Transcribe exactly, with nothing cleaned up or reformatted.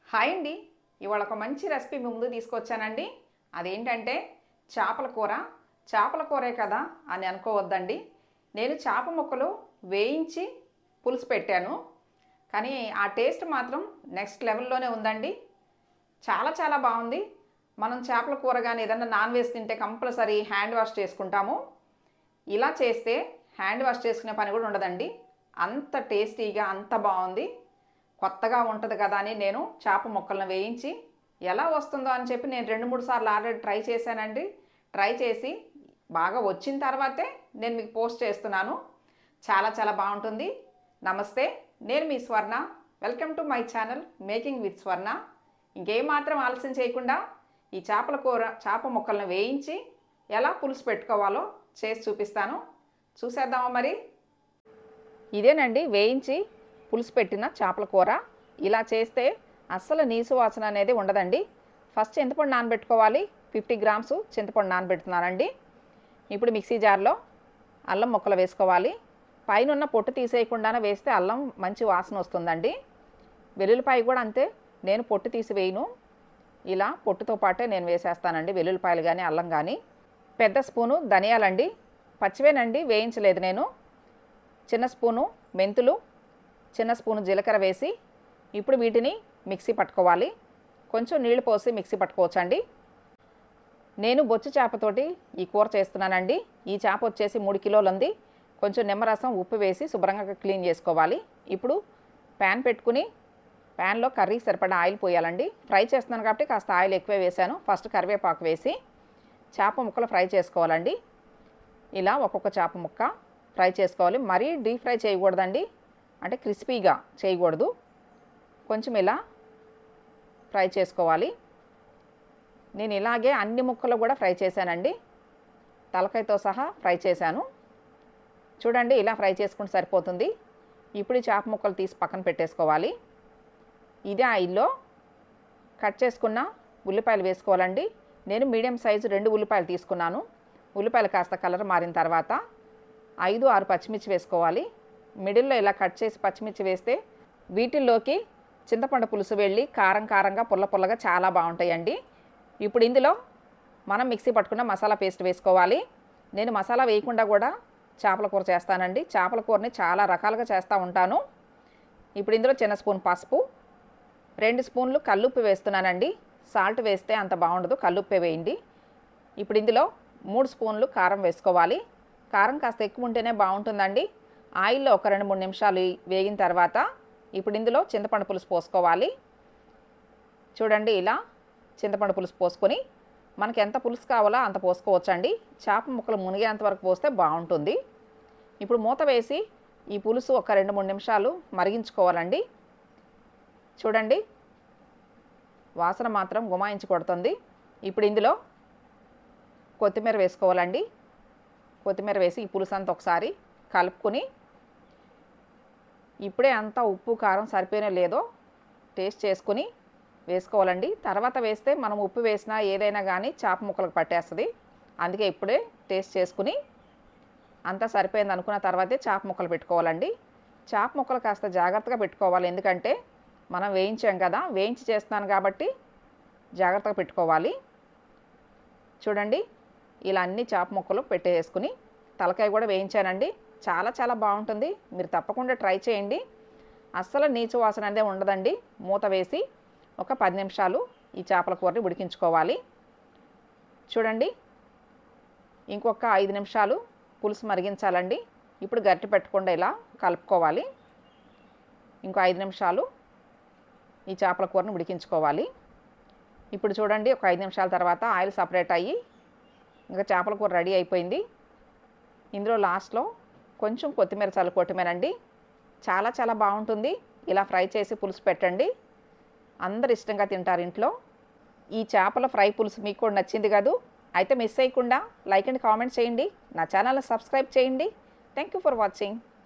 Hi అండి. ఇవాళ ఒక మంచి రెసిపీ మీ ముందు తీసుకొచ్చానండి. అదేంటంటే చేపల కూర. చేపల కూరే కదా అని అనుకోవద్దండి. నేను చేప ముక్కలు వేయించి పులుసు పెట్టాను, కానీ ఆ టేస్ట్ మాత్రం నెక్స్ట్ లెవెల్లోనే ఉందండి. చాలా చాలా బాగుంది. మనం చేపల కూర కానీ ఏదన్నా నాన్ వెజ్ తింటే కంపల్సరీ హ్యాండ్ వాష్ చేసుకుంటాము. ఇలా చేస్తే హ్యాండ్ వాష్ చేసుకునే పని కూడా ఉండదండి. అంత టేస్టీగా అంత బాగుంది. కొత్తగా ఉంటుంది కదా అని నేను చేప ముక్కలను వేయించి ఎలా వస్తుందో అని చెప్పి నేను రెండు మూడు సార్లు ఆల్రెడీ ట్రై చేశానండి. ట్రై చేసి బాగా వచ్చిన తర్వాతే నేను మీకు పోస్ట్ చేస్తున్నాను. చాలా చాలా బాగుంటుంది. నమస్తే, నేను మీ Swarna. Welcome to my channel making with Swarna. ఇంకేమాత్రం ఆలస్యం చేయకుండా ఈ చేపల కూర చేప ముక్కలను వేయించి ఎలా పులుసు పెట్టుకోవాలో చేసి చూపిస్తాను. చూసేద్దామా మరి? ఇదేనండి వేయించి పులుసు పెట్టిన చేపల కూర. ఇలా చేస్తే అస్సలు నీసు వాసన అనేది ఉండదండి. ఫస్ట్ చింతపండు నానబెట్టుకోవాలి. ఫిఫ్టీ గ్రామ్స్ చింతపండు నానబెడుతున్నానండి. ఇప్పుడు మిక్సీ జార్లో అల్లం ముక్కలు వేసుకోవాలి. పైన ఉన్న పొట్టు తీసేయకుండానే వేస్తే అల్లం మంచి వాసన వస్తుందండి. వెల్లుల్లిపాయ కూడా అంతే, నేను పొట్టు తీసి వేయను, ఇలా పొట్టుతో పాటే నేను వేసేస్తానండి. వెల్లుల్లిపాయలు కానీ అల్లం కానీ. పెద్ద స్పూను ధనియాలండి, పచ్చివేనండి, వేయించలేదు నేను. చిన్న స్పూను మెంతులు, చిన్న స్పూను జీలకర్ర వేసి ఇప్పుడు వీటిని మిక్సీ పట్టుకోవాలి. కొంచెం నీళ్లు పోసి మిక్సీ పట్టుకోవచ్చండి. నేను బొచ్చు చేపతోటి ఈ కూర చేస్తున్నానండి. ఈ చేప వచ్చేసి మూడు కిలోలు ఉంది. కొంచెం నిమ్మరసం ఉప్పు వేసి శుభ్రంగా క్లీన్ చేసుకోవాలి. ఇప్పుడు ప్యాన్ పెట్టుకుని ప్యాన్లో కర్రీ సరిపడా ఆయిల్ పోయాలండి. ఫ్రై చేస్తున్నాను కాబట్టి కాస్త ఆయిల్ ఎక్కువే వేసాను. ఫస్ట్ కరివేపాకు వేసి చేప ముక్కలు ఫ్రై చేసుకోవాలండి. ఇలా ఒక్కొక్క చేప ముక్క ఫ్రై చేసుకోవాలి. మరీ డీప్ ఫ్రై చేయకూడదండి, అంటే క్రిస్పీగా చేయకూడదు. కొంచెం ఇలా ఫ్రై చేసుకోవాలి. నేను ఇలాగే అన్ని ముక్కలు కూడా ఫ్రై చేశానండి. తలకాయతో సహా ఫ్రై చేశాను. చూడండి, ఇలా ఫ్రై చేసుకుంటే సరిపోతుంది. ఇప్పుడు ఈ చేప ముక్కలు తీసి పక్కన పెట్టేసుకోవాలి. ఇదే ఆయిల్లో కట్ చేసుకున్న ఉల్లిపాయలు వేసుకోవాలండి. నేను మీడియం సైజు రెండు ఉల్లిపాయలు తీసుకున్నాను. ఉల్లిపాయలు కాస్త కలర్ మారిన తర్వాత ఐదు ఆరు పచ్చిమిర్చి వేసుకోవాలి. మిడిల్లో ఇలా కట్ చేసి పచ్చిమిర్చి వేస్తే వీటిల్లోకి చింతపండు పులుసు వెళ్ళి కారం కారంగా పుల్ల పుల్లగా చాలా బాగుంటాయండి. ఇప్పుడు ఇందులో మనం మిక్సీ పట్టుకున్న మసాలా పేస్ట్ వేసుకోవాలి. నేను మసాలా వేయకుండా కూడా చేపల కూర చేస్తానండి. చేపల కూరని చాలా రకాలుగా చేస్తూ ఉంటాను. ఇప్పుడు ఇందులో చిన్న స్పూన్ పసుపు, రెండు స్పూన్లు కల్లుప్పు వేస్తున్నానండి. సాల్ట్ వేస్తే అంత బాగుండదు, కల్లుప్పే వేయండి. ఇప్పుడు ఇందులో మూడు స్పూన్లు కారం వేసుకోవాలి. కారం కాస్త ఎక్కువ ఉంటేనే బాగుంటుందండి. ఆయిల్లో ఒక రెండు మూడు నిమిషాలు వేగిన తర్వాత ఇప్పుడు ఇందులో చింతపండు పులుసు పోసుకోవాలి. చూడండి, ఇలా చింతపండు పులుసు పోసుకొని మనకి ఎంత పులుసు కావాలో అంత పోసుకోవచ్చండి. చేప ముక్కలు మునిగేంత వరకు పోస్తే బాగుంటుంది. ఇప్పుడు మూత వేసి ఈ పులుసు ఒక రెండు మూడు నిమిషాలు మరిగించుకోవాలండి. చూడండి, వాసన మాత్రం గుమాయించి కొడుతుంది. ఇప్పుడు ఇందులో కొత్తిమీర వేసుకోవాలండి. కొత్తిమీర వేసి ఈ పులుసు అంతా ఒకసారి కలుపుకొని ఇప్పుడే అంతా ఉప్పు కారం సరిపోయినా లేదో టేస్ట్ చేసుకుని వేసుకోవాలండి. తర్వాత వేస్తే మనం ఉప్పు వేసినా ఏదైనా కానీ చేప ముక్కలకు పట్టేస్తుంది. అందుకే ఇప్పుడే టేస్ట్ చేసుకుని అంతా సరిపోయింది అనుకున్న తర్వాతే చేప ముక్కలు పెట్టుకోవాలండి. చేప ముక్కలు కాస్త జాగ్రత్తగా పెట్టుకోవాలి, ఎందుకంటే మనం వేయించాం కదా, వేయించి చేస్తున్నాను కాబట్టి జాగ్రత్తగా పెట్టుకోవాలి. చూడండి, ఇలా అన్ని చేప ముక్కలు పెట్టేసుకుని తలకాయ కూడా వేయించానండి. చాలా చాలా బాగుంటుంది. మీరు తప్పకుండా ట్రై చేయండి. అస్సలు నీచు వాసన అనేది ఉండదండి. మూత వేసి ఒక పది నిమిషాలు ఈ చేపల కూరని ఉడికించుకోవాలి. చూడండి, ఇంకొక ఐదు నిమిషాలు పులుసు మరిగించాలండి. ఇప్పుడు గరిటె పెట్టకుండా ఇలా కలుపుకోవాలి. ఇంకో ఐదు నిమిషాలు ఈ చేపల కూరని ఉడికించుకోవాలి. ఇప్పుడు చూడండి, ఒక ఐదు నిమిషాల తర్వాత ఆయిల్ సపరేట్ అయ్యి ఇంకా చేపల కూర రెడీ అయిపోయింది. ఇందులో లాస్ట్లో కొంచెం కొత్తిమీర చల్లు కొత్తిమీరండి. చాలా చాలా బాగుంటుంది. ఇలా ఫ్రై చేసి పులుసు పెట్టండి, అందరు ఇష్టంగా తింటారు ఇంట్లో. ఈ చేపల ఫ్రై పులుసు మీకు కూడా నచ్చింది కదూ? అయితే మిస్ చేయకుండా లైక్ అండ్ కామెంట్ చేయండి. నా ఛానల్ని సబ్స్క్రైబ్ చేయండి. Thank you for watching.